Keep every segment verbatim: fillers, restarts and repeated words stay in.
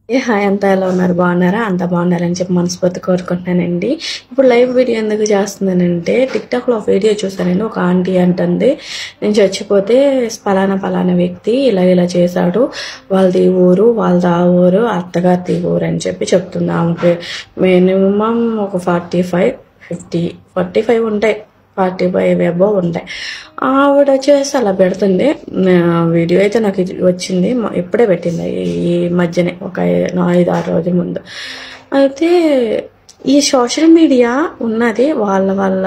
ఏ hi అంతా ఎలా ఉన్నారు? బాగున్నారా? అంతా బాగున్నారని చెప్పి మనస్ఫూర్తి కోరుకుంటున్నానండి. ఇప్పుడు లైవ్ వీడియో ఎందుకు చేస్తున్నానంటే టిక్టాక్లో ఒక వీడియో చూసానండి. ఒక ఆంటీ అంటుంది, నేను చచ్చిపోతే పలానా పలానా వ్యక్తి ఇలా ఇలా చేశాడు, వాళ్ళది ఊరు వాళ్ళది ఆ ఊరు అత్తగారిది ఊరు అని చెప్పి చెప్తుంది. ఆమెకి మినిమం ఒక forty five fifty forty five ఉంటాయి, ఫార్టీ ఫైవ్ అబోవ్ ఉంటాయి. ఆవిడ వచ్చేసి అలా పెడుతుంది. వీడియో అయితే నాకు వచ్చింది, ఇప్పుడే పెట్టింది ఈ మధ్యనే, ఒక ఐదు ఆరు రోజుల ముందు. అయితే ఈ సోషల్ మీడియా ఉన్నది వాళ్ళ వాళ్ళ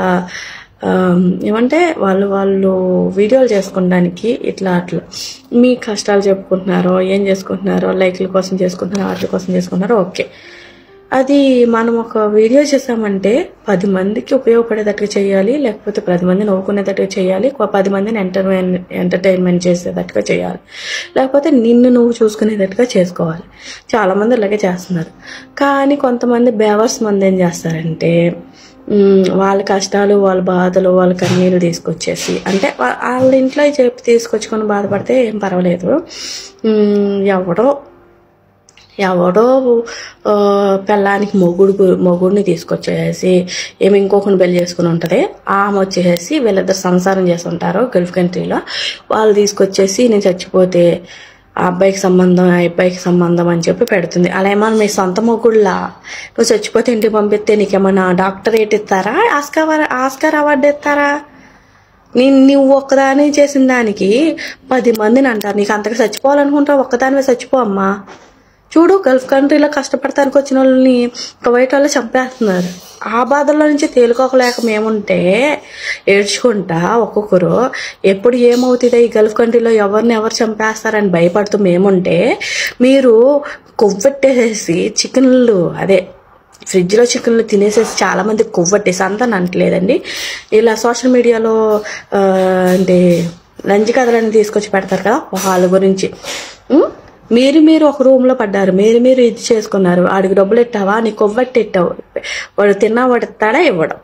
ఏమంటే వాళ్ళు వాళ్ళు వీడియోలు చేసుకోవడానికి ఇట్లా అట్లా మీ కష్టాలు చెప్పుకుంటున్నారో ఏం చేసుకుంటున్నారో, లైక్ల కోసం చేసుకుంటున్నారో వాటి కోసం చేసుకుంటున్నారో ఓకే. అది మనం ఒక వీడియో చేసామంటే పది మందికి ఉపయోగపడేటట్టుగా చేయాలి, లేకపోతే పది మంది నవ్వుకునేటట్టుగా చేయాలి, పది మందిని ఎంటర్టైన్ ఎంటర్టైన్మెంట్ చేసేటట్టుగా చేయాలి, లేకపోతే నిన్ను నువ్వు చూసుకునేటట్టుగా చేసుకోవాలి. చాలామంది ఇలాగే చేస్తున్నారు. కానీ కొంతమంది బేవర్స్ మంది ఏం చేస్తారంటే వాళ్ళ కష్టాలు వాళ్ళ బాధలు వాళ్ళ కన్నీళ్ళు తీసుకొచ్చేసి, అంటే వాళ్ళ ఇంట్లో చెప్పి తీసుకొచ్చుకొని బాధపడితే ఏం పర్వాలేదు, ఎవడో ఎవడో పెళ్ళానికి మొగుడు మొగుడిని తీసుకొచ్చేసి ఏమి ఇంకొకరిని పెళ్లి చేసుకుని ఉంటుంది, ఆమె వచ్చేసి వీళ్ళిద్దరు సంసారం చేస్తుంటారు గల్ఫ్ కంట్రీలో, వాళ్ళు తీసుకొచ్చేసి నేను చచ్చిపోతే ఆ అబ్బాయికి సంబంధం ఆ అబ్బాయికి సంబంధం అని చెప్పి పెడుతుంది. అలా ఏమన్నా మీ సొంత మొగుళ్ళా? నువ్వు చచ్చిపోతే ఇంటికి పంపిస్తే నీకేమన్నా డాక్టరేట్ ఇస్తారా, ఆస్కార్ ఆస్కార్ అవార్డు ఇస్తారా? నేను నువ్వు ఒక్కదాని చేసిన దానికి పది మందిని అంటారు. నీకు అంతగా చచ్చిపోవాలనుకుంటావు, ఒక్కదానివే చచ్చిపో అమ్మా. చూడు, గల్ఫ్ కంట్రీలో కష్టపడటానికి వచ్చిన వాళ్ళని కువైట్ వాళ్ళు చంపేస్తున్నారు. ఆ బాధల్లో నుంచి తేలుకోకలేక మేముంటే ఏడ్చుకుంటా ఒక్కొక్కరు ఎప్పుడు ఏమవుతుందో ఈ గల్ఫ్ కంట్రీలో ఎవరిని ఎవరు చంపేస్తారని భయపడుతూ మేముంటే, మీరు కొవ్వెట్టేసేసి చికెన్లు అదే ఫ్రిడ్జ్లో చికెన్లు తినేసేసి చాలామంది కొవ్వట్టేసి అంతా అంటలేదండి, ఇలా సోషల్ మీడియాలో అంటే లంచ్ కథలని తీసుకొచ్చి పెడతారు కదా వాళ్ళ గురించి. మీరు మీరు ఒక రూమ్లో పడ్డారు, మీరు మీరు ఇది చేసుకున్నారు, వాడికి డబ్బులు ఎట్టావా, నీ కొవ్వట్టి ఎట్టావు, వాడు తిన్నా వాడు ఇస్తాడా ఇవ్వడం,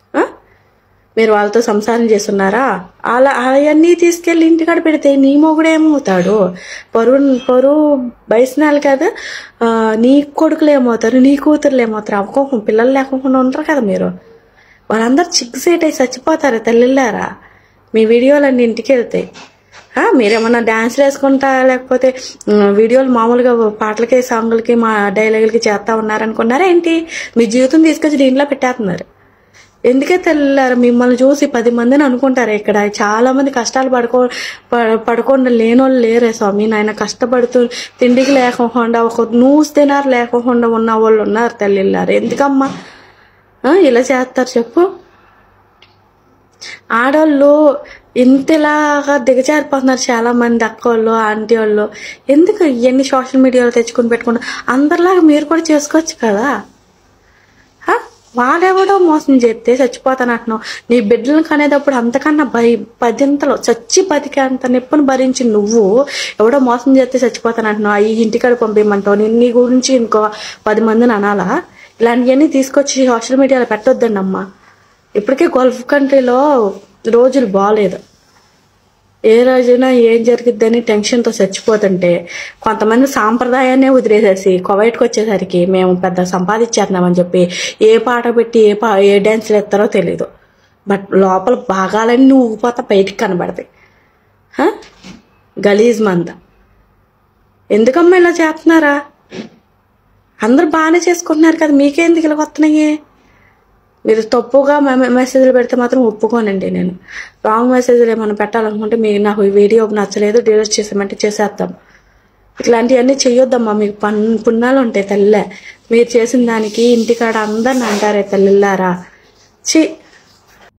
మీరు వాళ్ళతో సంసారం చేస్తున్నారా, అలా అవన్నీ తీసుకెళ్ళి ఇంటికాడ పెడితే నీ మొగుడు ఏమవుతాడు? పరువు పరువు బయసనాలు కదా, నీ కొడుకులు ఏమవుతారు, నీ కూతురులు ఏమవుతారు? అవ్వకోకుండా పిల్లలు లేకుండా ఉంటారు కదా మీరు. వాళ్ళందరూ చిక్సేట్ అయి చచ్చిపోతారా తల్లిళ్ళారా? మీ వీడియోలన్నీ ఇంటికి వెళ్తాయి. మీరేమన్నా డ్యాన్స్లు వేసుకుంటా లేకపోతే వీడియోలు మామూలుగా పాటలకి సాంగులకి మా డైలాగులకి చేస్తా ఉన్నారనుకున్నారా ఏంటి? మీ జీవితం తీసుకొచ్చి దీంట్లో పెట్టేస్తున్నారు. ఎందుకే తెల్లారు? మిమ్మల్ని చూసి పది మందిని అనుకుంటారు. ఇక్కడ చాలా మంది కష్టాలు పడుకో పడకుండా లేనోళ్ళు లేరే స్వామి నాయన. కష్టపడుతూ తిండికి లేకుండా ఒక నూస్ తినారు లేకుండా ఉన్న వాళ్ళు ఉన్నారు తల్లిళ్ళారు. ఎందుకమ్మా ఇలా చేస్తారు చెప్పు? ఆడవాళ్ళు ఇంతలాగా దిగజారిపోతున్నారు చాలా మంది అక్క వాళ్ళు ఆంటీ వాళ్ళు. ఎందుకు ఇవన్నీ సోషల్ మీడియాలో తెచ్చుకుని పెట్టుకుంటా? అందరిలాగా మీరు కూడా చేసుకోవచ్చు కదా. వాళ్ళెవడో మోసం చేస్తే చచ్చిపోతాను అంటున్నావు. నీ బిడ్డలను కనేటప్పుడు అంతకన్నా భయ పదింతలో చచ్చి బతికే అంత నొప్పిని భరించి నువ్వు ఎవడో మోసం చేస్తే చచ్చిపోతాను అంటున్నావు. ఈ ఇంటికాడ పంపించమంటావు. నేను నీ గురించి ఇంకో పది మందిని అనాలా? ఇలాంటివన్నీ తీసుకొచ్చి సోషల్ మీడియాలో పెట్టొద్దండి అమ్మా. ఇప్పటికే గల్ఫ్ కంట్రీలో రోజులు బాగాలేదు. ఏ రోజైనా ఏం జరిగిద్దని టెన్షన్తో చచ్చిపోతుంటే కొంతమంది సాంప్రదాయాన్నే వదిలేసేసి కువైట్కి వచ్చేసరికి మేము పెద్ద సంపాదించేస్తున్నామని చెప్పి ఏ పాట పెట్టి ఏ పా ఏ డ్యాన్స్లు ఎత్తారో తెలీదు. బట్ లోపల భాగాలన్నీ ఊగిపోతా బయటికి కనబడతాయి. గలీజ్ మంద. ఎందుకమ్మా ఇలా చేస్తున్నారా? అందరూ బాగానే చేసుకుంటున్నారు కదా, మీకేందుకు ఇలా వస్తున్నాయి? మీరు తప్పుగా మెసేజ్లు పెడితే మాత్రం ఒప్పుకోనండి. నేను రాంగ్ మెసేజ్లు ఏమైనా పెట్టాలనుకుంటే మీకు నాకు ఈ వీడియో నచ్చలేదు డిలీట్ చేసామంటే చేసేద్దాం. ఇట్లాంటివన్నీ చెయ్యొద్దమ్మా. మీకు పన్ పుణ్యాలు ఉంటాయి తల్లే. మీరు చేసిన దానికి ఇంటికాడ అందరిని అంటారే తల్లిల్లారా. చి